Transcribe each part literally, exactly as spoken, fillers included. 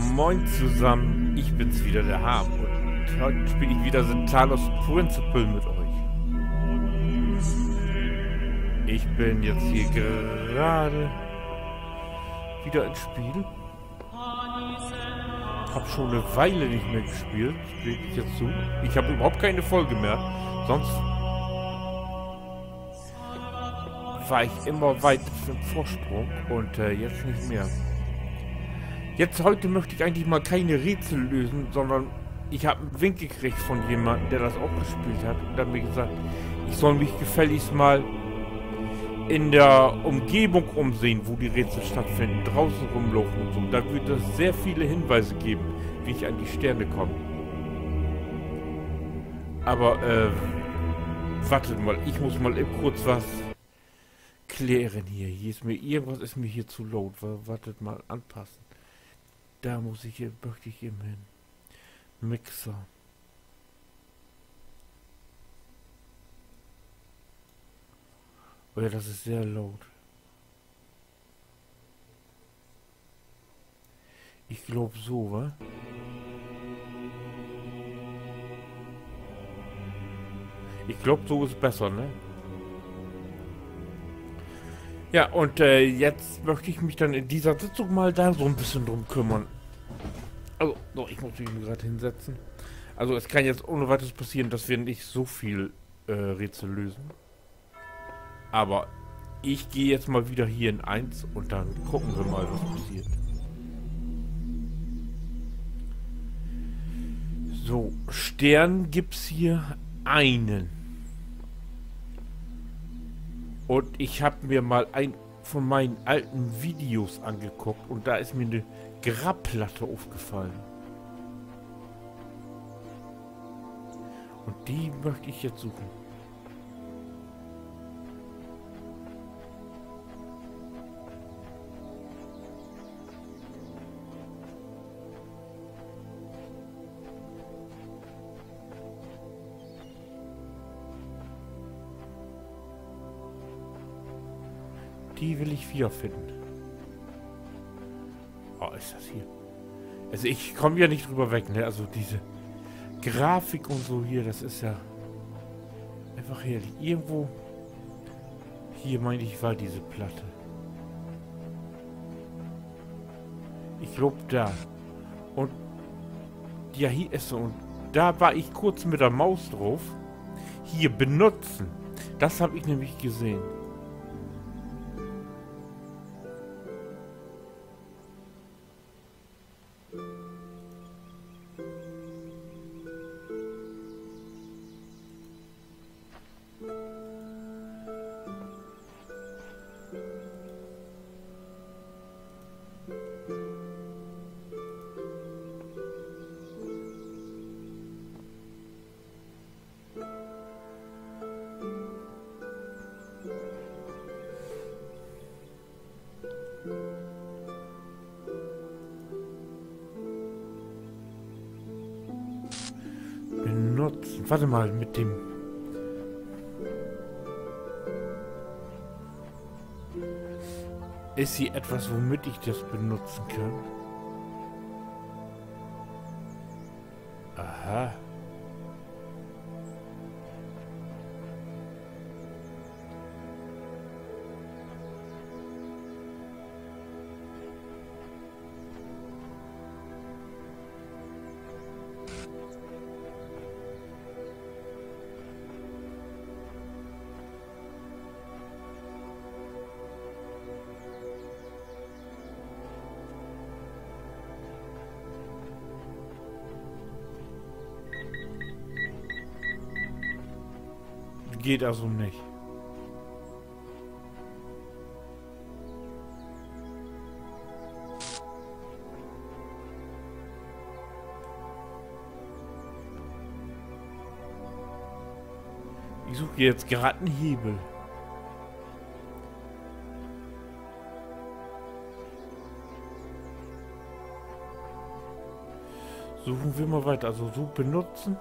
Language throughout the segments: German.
Moin zusammen, ich bin's wieder, der Harm, und heute spiele ich wieder The Talos Principle mit euch. Ich bin jetzt hier gerade wieder ins Spiel. Hab schon eine Weile nicht mehr gespielt, gebe ich jetzt zu. Ich habe überhaupt keine Folge mehr, sonst war ich immer weit im Vorsprung und äh, jetzt nicht mehr. Jetzt heute möchte ich eigentlich mal keine Rätsel lösen, sondern ich habe einen Wink gekriegt von jemandem, der das auch gespielt hat, und hat mir gesagt, ich soll mich gefälligst mal in der Umgebung umsehen, wo die Rätsel stattfinden, draußen rumlaufen und so. Da wird es sehr viele Hinweise geben, wie ich an die Sterne komme. Aber, äh, wartet mal, ich muss mal eben kurz was klären hier. Hier ist mir, irgendwas ist mir hier zu laut. Wartet mal, anpassen. Da muss ich, möchte ich eben hin. Mixer. Oh ja, das ist sehr laut. Ich glaube so, wa? Ich glaube, so ist besser, ne? Ja, und äh, jetzt möchte ich mich dann in dieser Sitzung mal da so ein bisschen drum kümmern. Also, so, ich muss mich gerade hinsetzen. Also, es kann jetzt ohne weiteres passieren, dass wir nicht so viel äh, Rätsel lösen. Aber ich gehe jetzt mal wieder hier in eins und dann gucken wir mal, was passiert. So, Stern gibt's hier einen. Und ich habe mir mal ein von meinen alten Videos angeguckt und da ist mir eine Grabplatte aufgefallen. Und die möchte ich jetzt suchen. Die will ich wiederfinden. Oh, ist das hier. Also ich komme ja nicht drüber weg, ne? Also diese Grafik und so hier, das ist ja einfach herrlich. Irgendwo hier, meine ich, war diese Platte. Ich glaube da. Und ja, hier ist so. Und da war ich kurz mit der Maus drauf. Hier, benutzen. Das habe ich nämlich gesehen. Benutzen. Warte mal, mit dem... Ist hier etwas, womit ich das benutzen kann? Aha. Geht also nicht. Ich suche jetzt gerade einen Hebel. Suchen wir mal weiter. Also so benutzen.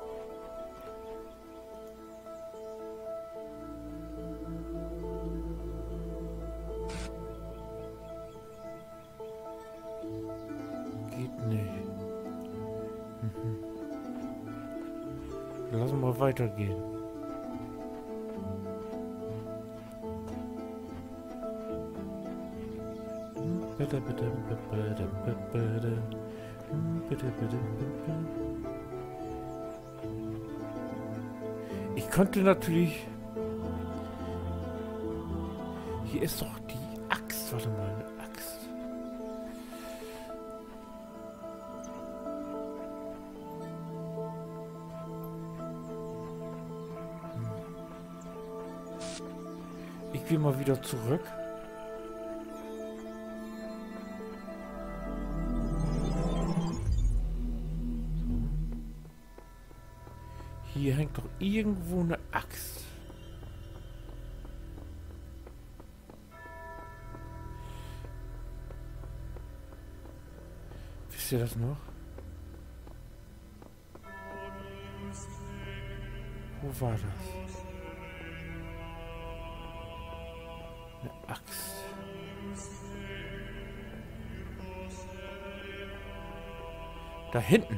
Geht nicht. Dann lassen wir weitergehen. Bitte, bitte, bitte, bitte, bitte, bitte, bitte. Ich könnte natürlich... Hier ist doch die Axt. Warte mal, eine Axt. Ich gehe mal wieder zurück. Hier hängt doch irgendwo eine Axt. Wisst ihr das noch? Wo war das? Eine Axt. Da hinten.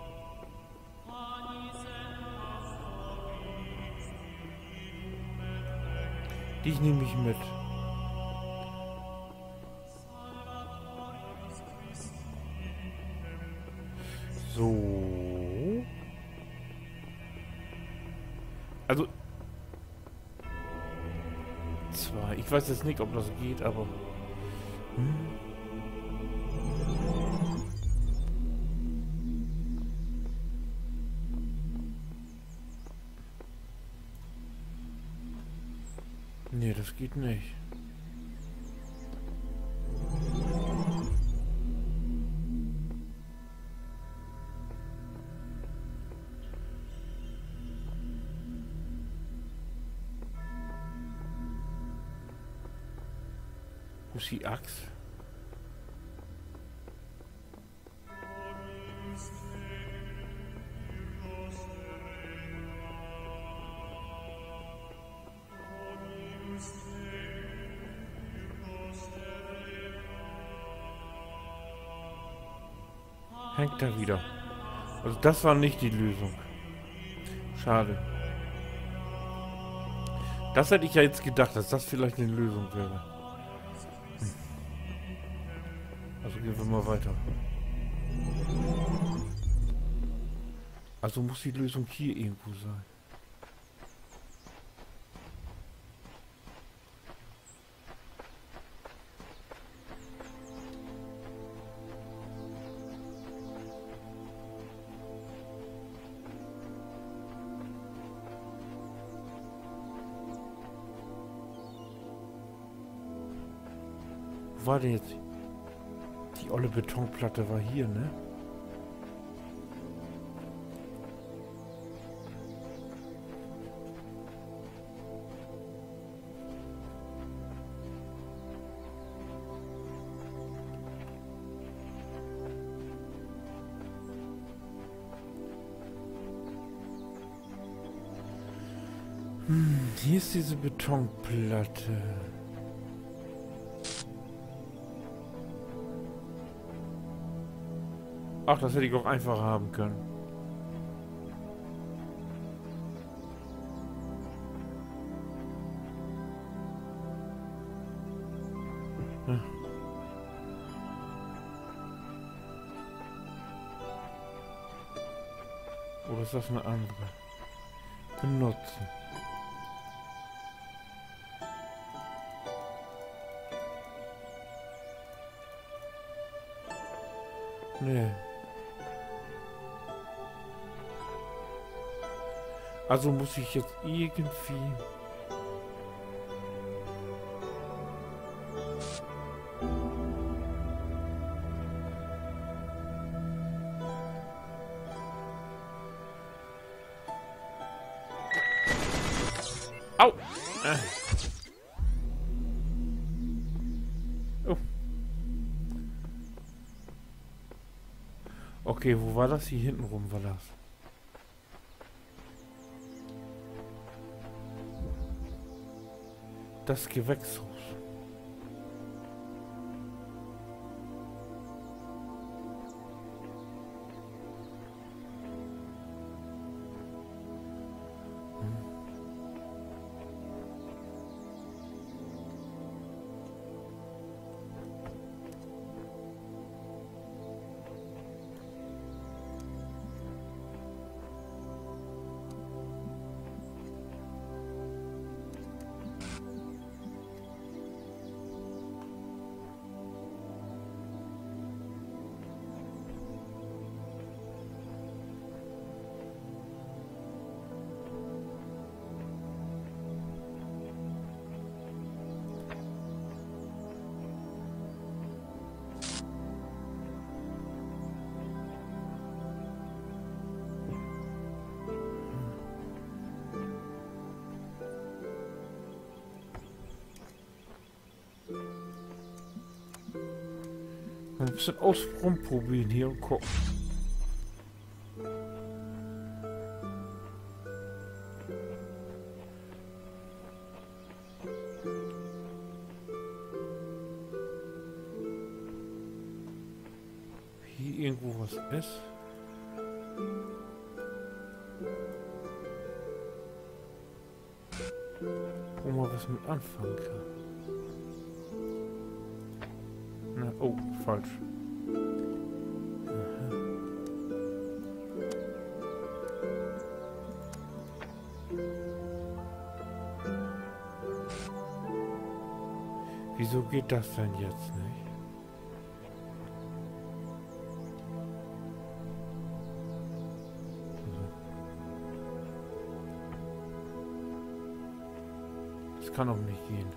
Die nehme ich mit. So. Also. Zwar, ich weiß jetzt nicht, ob das geht, aber. Hm. Nee, das geht nicht. Wo ist die Axt? Hängt da wieder. Also das war nicht die Lösung. Schade. Das hätte ich ja jetzt gedacht, dass das vielleicht eine Lösung wäre. Hm. Also gehen wir mal weiter. Also muss die Lösung hier irgendwo sein. Wo war denn jetzt? Die olle Betonplatte war hier, ne? Hm, hier ist diese Betonplatte. Ach, das hätte ich auch einfach haben können. Hm. Oder ist das eine andere? Benutzen. Nee. Also muss ich jetzt irgendwie... Au! Äh. Oh. Okay, wo war das? Hier hinten rum war das. Das Gewächshaus. Ein bisschen aus rumprobieren hier und gucken. Hier irgendwo was ist. Wo man was mit anfangen kann. Na, oh, falsch. Aha. Wieso geht das denn jetzt nicht? Das kann doch nicht gehen.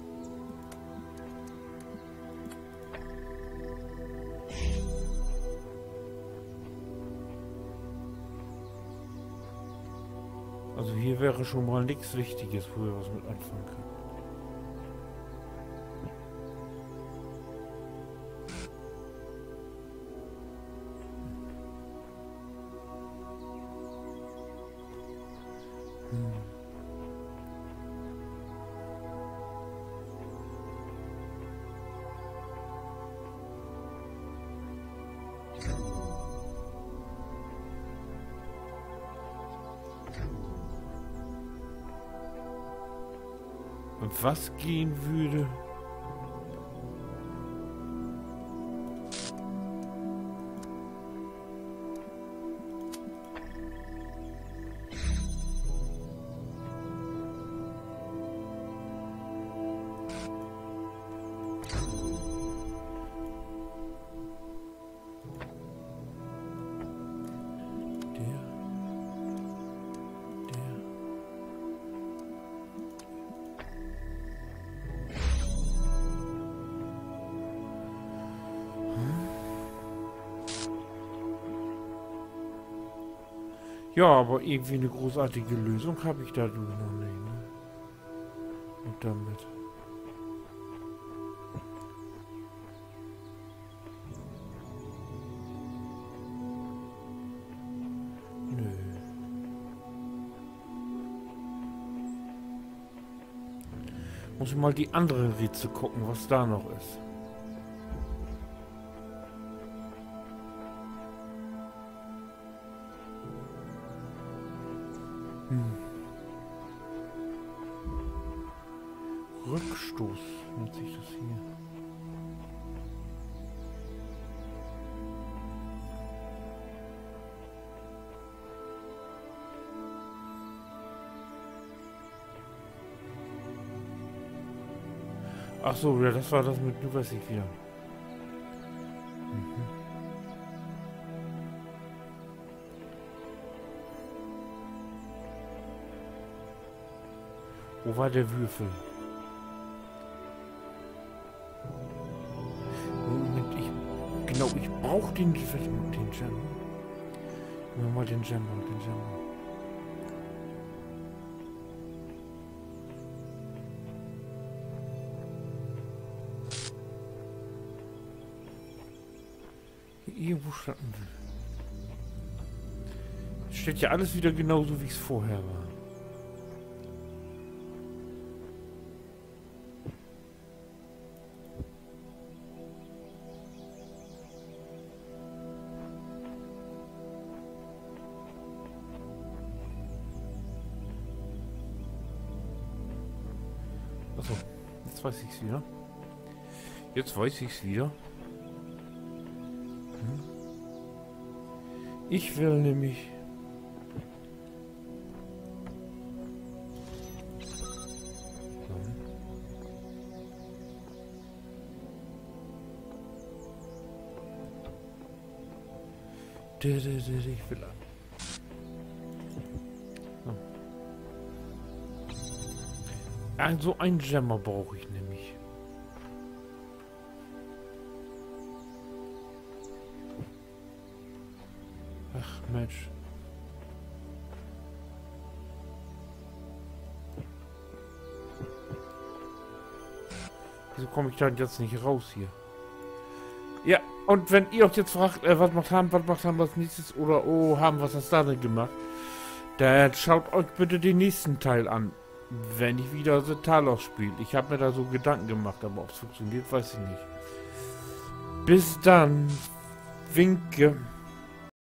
Also hier wäre schon mal nichts Wichtiges, wo wir was mit anfangen können. Hm. Und was gehen würde? Ja, aber irgendwie eine großartige Lösung habe ich dadurch noch nicht. Ne? Und damit. Nö. Muss ich mal die andere Rätsel gucken, was da noch ist. Rückstoß nennt sich das hier. Ach so, ja, das war das mit, du weiß ich wieder. Mhm. Wo war der Würfel? Moment, ich... Genau, ich brauche den... Den Gem. Nehmen wir mal den Gem und den Gem. Hier irgendwo standen wir. Steht ja alles wieder genauso, wie es vorher war. Achso, jetzt weiß ich es wieder. Jetzt weiß ich es wieder. Hm. Ich will nämlich... Ich will... Also ein Gemmer brauche ich nämlich. Ach Mensch. Wieso komme ich da jetzt nicht raus hier? Ja, und wenn ihr euch jetzt fragt, äh, was macht haben, was macht haben was nächstes oder oh, haben was hast du da denn gemacht, dann schaut euch bitte den nächsten Teil an, wenn ich wieder The Talos spiele. Ich habe mir da so Gedanken gemacht, aber ob es funktioniert, weiß ich nicht. Bis dann. Winke.